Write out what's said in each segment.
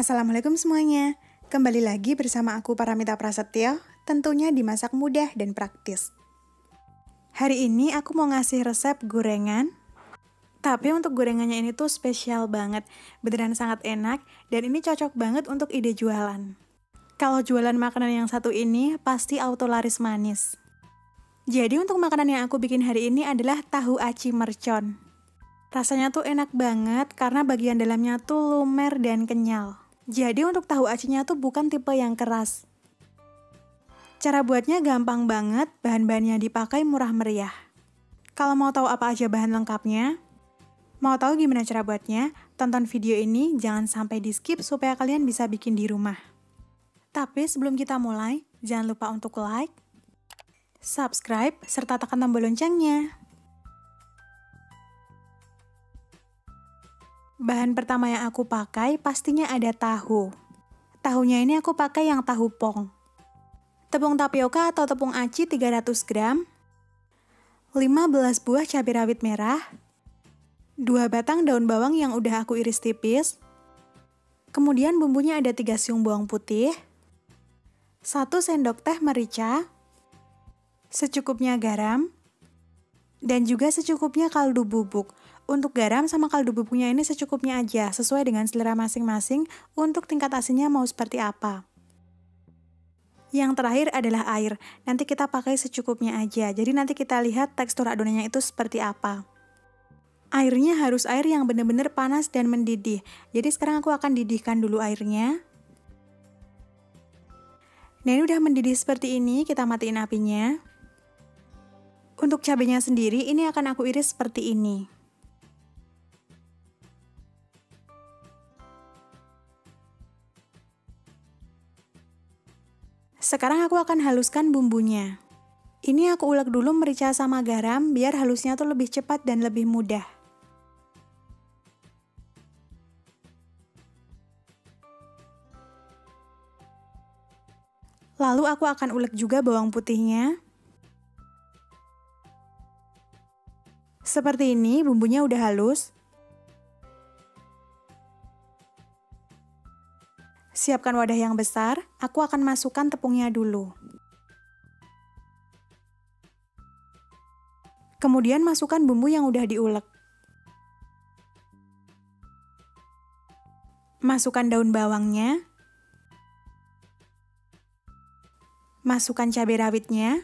Assalamualaikum semuanya. Kembali lagi bersama aku Paramita Prasetyo, tentunya dimasak mudah dan praktis. Hari ini aku mau ngasih resep gorengan, tapi untuk gorengannya ini tuh spesial banget, beneran sangat enak, dan ini cocok banget untuk ide jualan. Kalau jualan makanan yang satu ini, pasti auto laris manis. Jadi untuk makanan yang aku bikin hari ini adalah tahu aci mercon. Rasanya tuh enak banget karena bagian dalamnya tuh lumer dan kenyal. Jadi untuk tahu acinya tuh bukan tipe yang keras. Cara buatnya gampang banget, bahan-bahannya dipakai murah meriah. Kalau mau tahu apa aja bahan lengkapnya, mau tahu gimana cara buatnya, tonton video ini jangan sampai di skip supaya kalian bisa bikin di rumah. Tapi sebelum kita mulai, jangan lupa untuk like, subscribe, serta tekan tombol loncengnya. Bahan pertama yang aku pakai pastinya ada tahu. Tahunya ini aku pakai yang tahu pong. Tepung tapioka atau tepung aci 300 gram, 15 buah cabai rawit merah, 2 batang daun bawang yang udah aku iris tipis, kemudian bumbunya ada 3 siung bawang putih, 1 sendok teh merica, secukupnya garam, dan juga secukupnya kaldu bubuk. Untuk garam sama kaldu bubuknya ini secukupnya aja, sesuai dengan selera masing-masing untuk tingkat asinnya mau seperti apa. Yang terakhir adalah air, nanti kita pakai secukupnya aja, jadi nanti kita lihat tekstur adonannya itu seperti apa. Airnya harus air yang benar-benar panas dan mendidih, jadi sekarang aku akan didihkan dulu airnya. Nah ini udah mendidih seperti ini, kita matiin apinya. Untuk cabenya sendiri, ini akan aku iris seperti ini. Sekarang aku akan haluskan bumbunya. Ini aku ulek dulu merica sama garam biar halusnya tuh lebih cepat dan lebih mudah. Lalu aku akan ulek juga bawang putihnya. Seperti ini, bumbunya udah halus. Siapkan wadah yang besar, aku akan masukkan tepungnya dulu. Kemudian masukkan bumbu yang udah diulek. Masukkan daun bawangnya. Masukkan cabai rawitnya.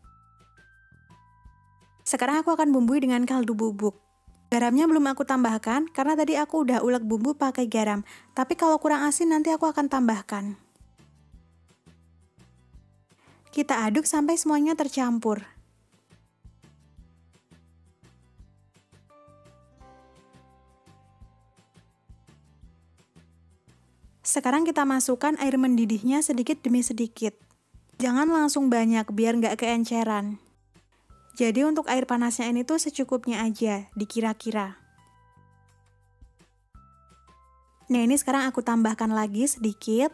Sekarang aku akan bumbui dengan kaldu bubuk. Garamnya belum aku tambahkan karena tadi aku udah ulek bumbu pakai garam. Tapi kalau kurang asin nanti aku akan tambahkan. Kita aduk sampai semuanya tercampur. Sekarang kita masukkan air mendidihnya sedikit demi sedikit. Jangan langsung banyak biar nggak keenceran. Jadi untuk air panasnya ini tuh secukupnya aja, dikira-kira. Nah ini sekarang aku tambahkan lagi sedikit.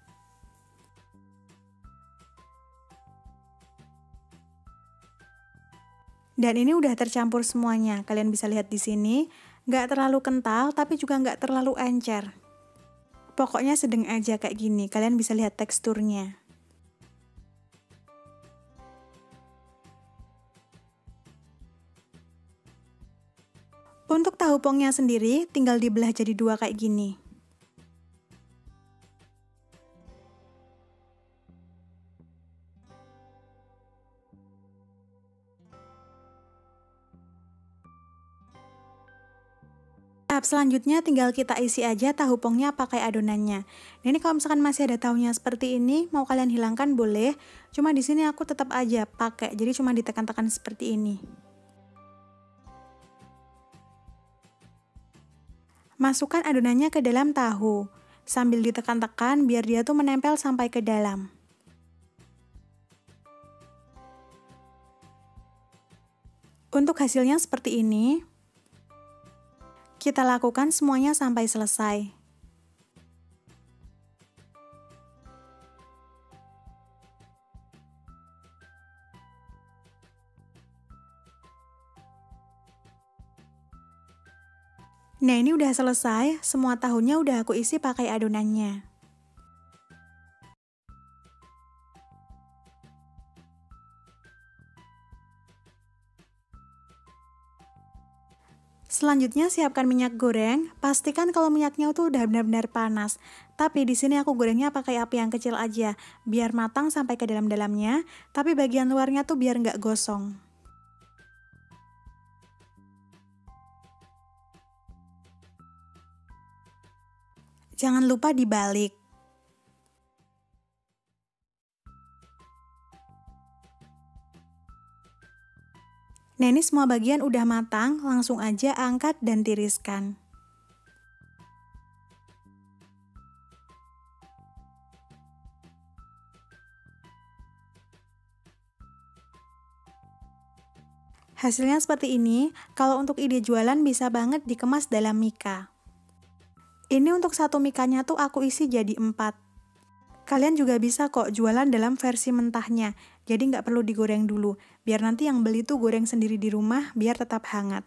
Dan ini udah tercampur semuanya. Kalian bisa lihat di sini, nggak terlalu kental tapi juga nggak terlalu encer. Pokoknya sedang aja kayak gini, kalian bisa lihat teksturnya. Untuk tahu pongnya sendiri, tinggal dibelah jadi 2 kayak gini. Tahap selanjutnya tinggal kita isi aja tahu pongnya pakai adonannya. Nah ini kalau misalkan masih ada tahunya seperti ini, mau kalian hilangkan boleh. Cuma di sini aku tetap aja pakai, jadi cuma ditekan-tekan seperti ini. Masukkan adonannya ke dalam tahu, sambil ditekan-tekan biar dia tuh menempel sampai ke dalam. Untuk hasilnya seperti ini. Kita lakukan semuanya sampai selesai. Nah ini udah selesai, semua tahunya udah aku isi pakai adonannya. Selanjutnya siapkan minyak goreng, pastikan kalau minyaknya tuh udah benar-benar panas. Tapi di sini aku gorengnya pakai api yang kecil aja, biar matang sampai ke dalam-dalamnya, tapi bagian luarnya tuh biar nggak gosong. Jangan lupa dibalik. Nah ini semua bagian udah matang, langsung aja angkat dan tiriskan. Hasilnya seperti ini, kalau untuk ide jualan bisa banget dikemas dalam mika. Ini untuk satu mikanya tuh aku isi jadi 4. Kalian juga bisa kok jualan dalam versi mentahnya, jadi nggak perlu digoreng dulu, biar nanti yang beli tuh goreng sendiri di rumah biar tetap hangat.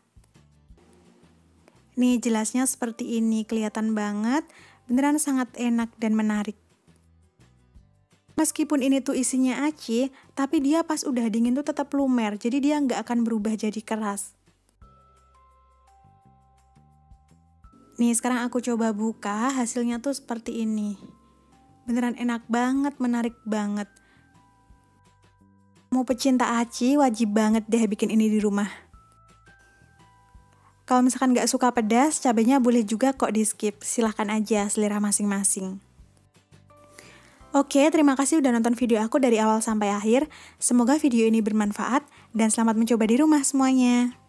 Nih jelasnya seperti ini, kelihatan banget, beneran sangat enak dan menarik. Meskipun ini tuh isinya aci, tapi dia pas udah dingin tuh tetap lumer, jadi dia nggak akan berubah jadi keras. Nih sekarang aku coba buka, hasilnya tuh seperti ini. Beneran enak banget, menarik banget. Mau pecinta aci, wajib banget deh bikin ini di rumah. Kalau misalkan nggak suka pedas, cabenya boleh juga kok di skip. Silahkan aja, selera masing-masing. Oke, terima kasih udah nonton video aku dari awal sampai akhir. Semoga video ini bermanfaat, dan selamat mencoba di rumah semuanya.